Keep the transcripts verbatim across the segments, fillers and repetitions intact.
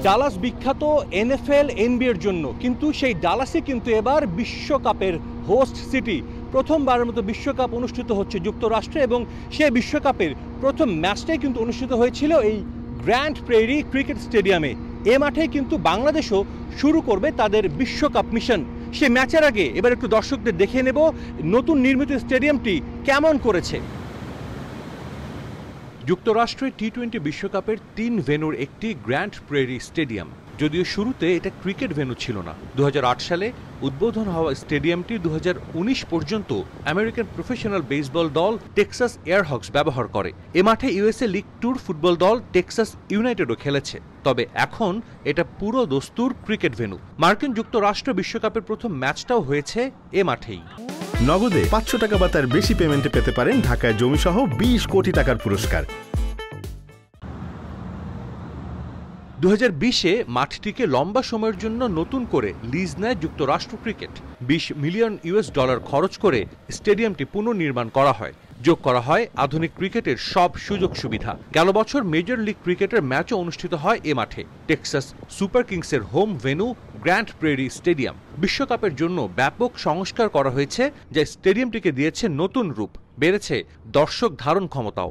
Dallas বিখ্যাত NFL এনবিএর জন্য, কিন্তু সেই ডালাসই কিন্তু এবার বিশ্বকাপের হোস্ট সিটি। প্রথমবারের মতো বিশ্বকাপ অনুষ্ঠিত হচ্ছে যুক্তরাষ্ট্রে এবং সেই বিশ্বকাপের প্রথম ম্যাচটাই কিন্তু অনুষ্ঠিত হয়েছিল এই গ্র্যান্ড প্রেরি ক্রিকেট স্টেডিয়ামে। এ মাঠেই কিন্তু বাংলাদেশও শুরু করবে তাদের বিশ্বকাপ মিশন। সে ম্যাচের আগে এবার একটু দর্শকদের দেখে নেব নতুন নির্মিত স্টেডিয়ামটি কেমন করেছে। যুক্তরাষ্ট্রে টি টোয়েন্টি বিশ্বকাপের তিন ভেন্যুর একটি গ্র্যান্ড প্রেরি স্টেডিয়াম। যদিও শুরুতে এটা ক্রিকেট ভেন্যু ছিল না। দু হাজার আট সালে উদ্বোধন হওয়া স্টেডিয়ামটি দু হাজার উনিশ পর্যন্ত আমেরিকান প্রফেশনাল বেসবল দল টেক্সাস এয়ারহকস ব্যবহার করে। এ মাঠে ইউএসএ লিগ টুর ফুটবল দল টেক্সাস ইউনাইটেডও খেলেছে। তবে এখন এটা পুরো দস্তুর ক্রিকেট ভেন্যু। মার্কিন যুক্তরাষ্ট্র বিশ্বকাপের প্রথম ম্যাচটাও হয়েছে এ মাঠেই। নগদে পাঁচশো টাকা বা তার বেশি পেমেন্টে পেতে পারেন ঢাকায় জমিসহ বিশ কোটি টাকার পুরস্কার। দু হাজার বিশে মাঠটিকে লম্বা সময়ের জন্য নতুন করে লিজ নেয় যুক্তরাষ্ট্র ক্রিকেট। বিশ মিলিয়ন ইউএস ডলার খরচ করে স্টেডিয়ামটি পুনর্নির্মাণ করা হয়। যোগ করা হয় আধুনিক ক্রিকেটের সব সুযোগ সুবিধা। গেল বছর মেজর লিগ ক্রিকেটের ম্যাচও অনুষ্ঠিত হয় এ মাঠে। টেক্সাস সুপার কিংসের home venue grand prairie stadium. বিশ্বকাপের জন্য ব্যাপক সংস্কার করা হয়েছে, যা স্টেডিয়ামটিকে দিয়েছে নতুন রূপ। বেড়েছে দর্শক ধারণ ক্ষমতাও।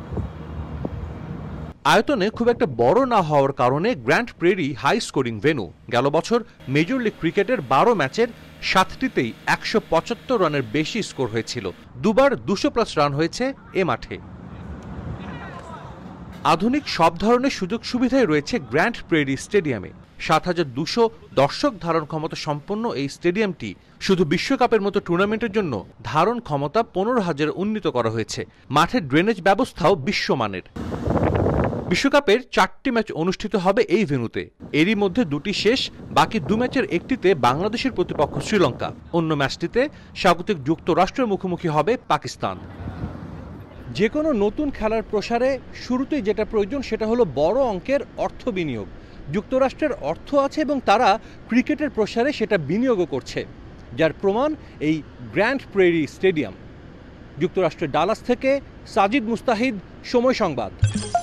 আয়তনে খুব একটা বড় না হওয়ার কারণে grand prairie high scoring venue. গেল বছর মেজর লিগ ক্রিকেটের বারো ম্যাচের সাতটিতেই একশো পঁচাত্তর রানের বেশি স্কোর হয়েছিল। দুবার দুশো প্লাস রান হয়েছে এ মাঠে। আধুনিক সব ধরনের সুযোগ সুবিধাই রয়েছে গ্র্যান্ড প্রেরি স্টেডিয়ামে। সাত হাজার দুশো দর্শক ধারণ ক্ষমতা সম্পন্ন এই স্টেডিয়ামটি শুধু বিশ্বকাপের মতো টুর্নামেন্টের জন্য ধারণ ক্ষমতা পনেরো হাজার উন্নীত করা হয়েছে। মাঠের ড্রেনেজ ব্যবস্থাও বিশ্বমানের। বিশ্বকাপের চারটি ম্যাচ অনুষ্ঠিত হবে এই ভেন্যুতে। এরই মধ্যে দুটি শেষ, বাকি দু ম্যাচের একটিতে বাংলাদেশের প্রতিপক্ষ শ্রীলঙ্কা, অন্য ম্যাচটিতে স্বাগতিক যুক্তরাষ্ট্রের মুখোমুখি হবে পাকিস্তান। যে কোনো নতুন খেলার প্রসারে শুরুতেই যেটা প্রয়োজন সেটা হলো বড় অঙ্কের অর্থ বিনিয়োগ। যুক্তরাষ্ট্রের অর্থ আছে এবং তারা ক্রিকেটের প্রসারে সেটা বিনিয়োগও করছে, যার প্রমাণ এই গ্র্যান্ড প্রেরি স্টেডিয়াম। যুক্তরাষ্ট্রের ডালাস থেকে সাজিদ মুস্তাহিদ, সময় সংবাদ।